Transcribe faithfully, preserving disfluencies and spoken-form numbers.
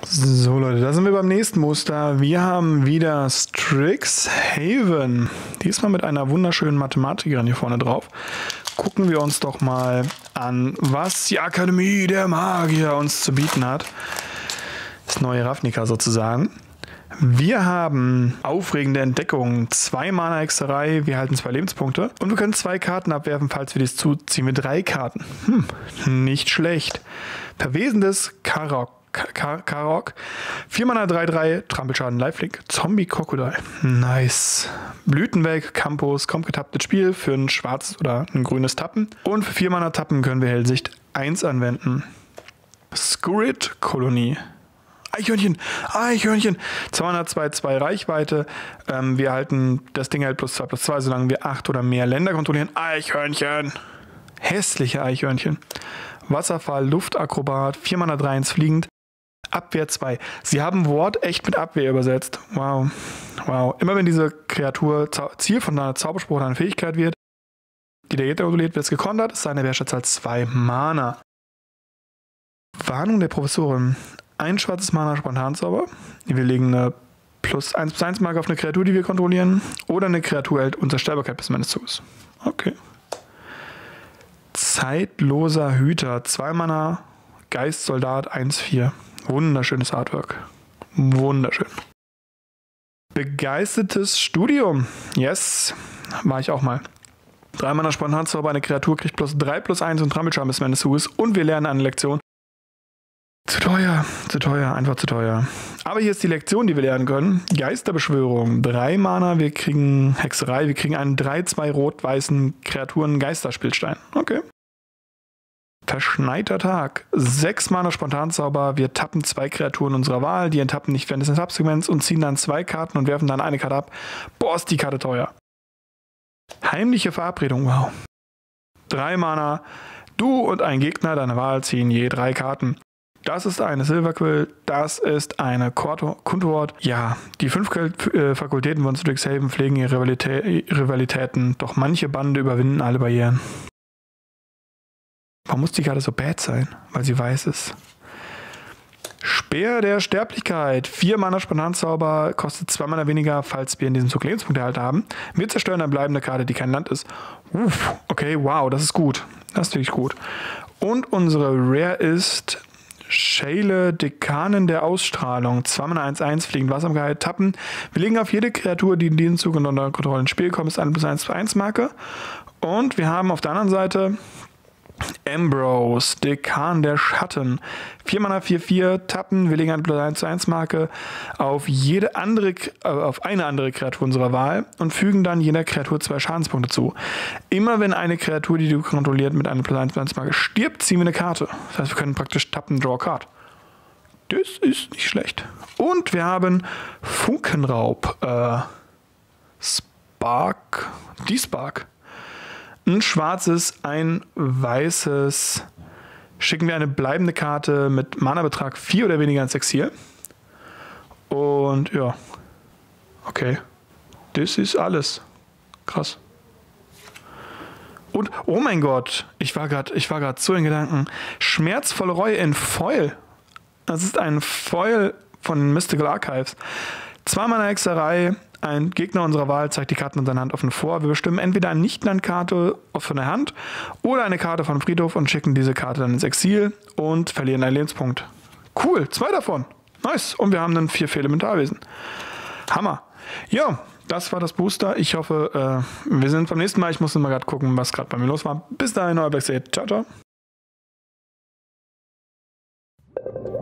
So Leute, da sind wir beim nächsten Muster. Wir haben wieder Strixhaven. Diesmal mit einer wunderschönen Mathematikerin hier vorne drauf. Gucken wir uns doch mal an, was die Akademie der Magier uns zu bieten hat. Das neue Ravnica sozusagen. Wir haben aufregende Entdeckungen, zwei Mana-Hexerei, wir halten zwei Lebenspunkte und wir können zwei Karten abwerfen, falls wir dies tun, ziehen wir drei Karten. Hm, nicht schlecht. Verwesendes Karok. Karok. vier Mana drei drei, Trampelschaden, Lifelink, Zombie Crocodile. Nice. Blütenweg, Campus, kommt getapptes Spiel für ein schwarzes oder ein grünes Tappen. Und für vier Mana Tappen können wir Hellsicht eins anwenden. Squid Kolonie. Eichhörnchen, Eichhörnchen. zweihundertzweiundzwanzig Reichweite. Ähm, wir erhalten, das Ding hält plus zwei plus zwei, solange wir acht oder mehr Länder kontrollieren. Eichhörnchen. Hässliche Eichhörnchen. Wasserfall, Luftakrobat, vier Mana drei eins fliegend. Abwehr zwei. Sie haben Wort echt mit Abwehr übersetzt. Wow. Wow. Immer wenn diese Kreatur Ziel von einer Zauberspruch oder einer Fähigkeit wird, die der Gegner kontrolliert, wird es gekontert, ist seine Wertschätzzahl zwei Mana. Warnung der Professorin. Ein schwarzes Mana Spontanzauber. Wir legen eine plus eins plus eins Marke auf eine Kreatur, die wir kontrollieren. Oder eine Kreatur hält Unzerstörbarkeit bis zum Ende des Zuges. Okay. Zeitloser Hüter. zwei Mana Geistsoldat eins vier. Wunderschönes Artwork. Wunderschön. Begeistertes Studium. Yes. War ich auch mal. drei Mana Spontanzauber. Eine Kreatur kriegt plus drei plus eins und Trampelschaden bis zum Ende des Zuges. Und wir lernen eine Lektion. Zu teuer, zu teuer, einfach zu teuer. Aber hier ist die Lektion, die wir lernen können. Geisterbeschwörung, drei Mana, wir kriegen Hexerei, wir kriegen einen drei zwei rot-weißen Kreaturen Geisterspielstein. Okay. Verschneiter Tag, sechs Mana Spontanzauber, wir tappen zwei Kreaturen unserer Wahl, die enttappen nicht während des Tappsegments und ziehen dann zwei Karten und werfen dann eine Karte ab. Boah, ist die Karte teuer. Heimliche Verabredung, wow. drei Mana, du und ein Gegner deiner Wahl ziehen je drei Karten. Das ist eine Silverquill, das ist eine Kuntort. Ja, die fünf Fakultäten von Strixhaven pflegen ihre Rivalitä Rivalitäten, doch manche Bande überwinden alle Barrieren. Warum muss die Karte so bad sein? Weil sie weiß ist. Speer der Sterblichkeit. vier Mana Spontanzauber, kostet zwei Mana weniger, falls wir in diesem Zug Lebenspunkte erhalten haben. Wir zerstören eine bleibende Karte, die kein Land ist. Uff, okay, wow, das ist gut. Das ist wirklich gut. Und unsere Rare ist Shale, Dekanin der Ausstrahlung. zwei Mana eins eins, fliegend Wachsamkeit, tappen. Wir legen auf jede Kreatur, die in diesem Zug unter Kontrolle ins Spiel kommt, ist eine plus eins plus eins Marke. Und wir haben auf der anderen Seite Ambrose, Dekan der Schatten. vier Mana vier vier, tappen. Wir legen eine plus eins zu eins Marke auf jede andere, äh, auf eine andere Kreatur unserer Wahl und fügen dann jeder Kreatur zwei Schadenspunkte zu. Immer wenn eine Kreatur, die du kontrolliert, mit einer plus eins plus eins Marke stirbt, ziehen wir eine Karte. Das heißt, wir können praktisch tappen, draw a card. Das ist nicht schlecht. Und wir haben Funkenraub. Äh, Spark. Die Spark. Ein schwarzes, ein weißes. Schicken wir eine bleibende Karte mit Mana-Betrag vier oder weniger ins Exil. Und ja. Okay. Das ist alles. Krass. Und, oh mein Gott, ich war gerade ich war gerade so in Gedanken. Schmerzvolle Reue in Foil. Das ist ein Foil von Mystical Archives. Zwei Mana Hexerei. Ein Gegner unserer Wahl zeigt die Karten in seiner Hand offen vor. Wir bestimmen entweder eine Nicht-Land-Karte von der Hand oder eine Karte vom Friedhof und schicken diese Karte dann ins Exil und verlieren einen Lebenspunkt. Cool, zwei davon. Nice. Und wir haben dann vier Elementarwesen. Hammer. Ja, das war das Booster. Ich hoffe, äh, wir sind beim nächsten Mal. Ich muss mal gerade gucken, was gerade bei mir los war. Bis dahin, euer Black State. Ciao, ciao.